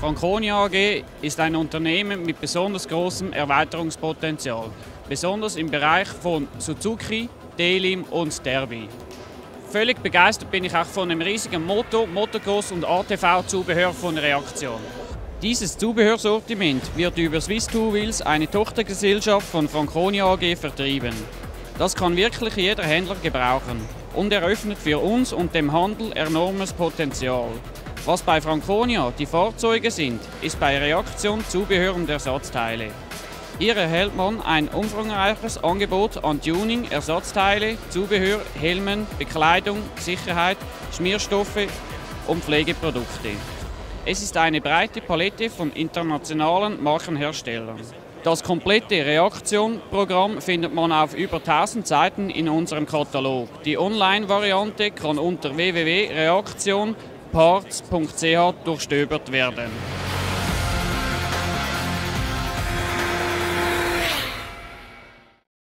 Franconia AG ist ein Unternehmen mit besonders großem Erweiterungspotenzial, besonders im Bereich von Suzuki, Delim und Derby. Völlig begeistert bin ich auch von dem riesigen Motocross- und ATV-Zubehör von Reaktion. Dieses Zubehörsortiment wird über Swiss Two Wheels, eine Tochtergesellschaft von Franconia AG, vertrieben. Das kann wirklich jeder Händler gebrauchen und eröffnet für uns und dem Handel enormes Potenzial. Was bei Franconia die Fahrzeuge sind, ist bei Reaktion Zubehör und Ersatzteile. Hier erhält man ein umfangreiches Angebot an Tuning, Ersatzteile, Zubehör, Helmen, Bekleidung, Sicherheit, Schmierstoffe und Pflegeprodukte. Es ist eine breite Palette von internationalen Markenherstellern. Das komplette Reaktion-Programm findet man auf über 1000 Seiten in unserem Katalog. Die Online-Variante kann unter www.reaktionparts.ch durchstöbert werden.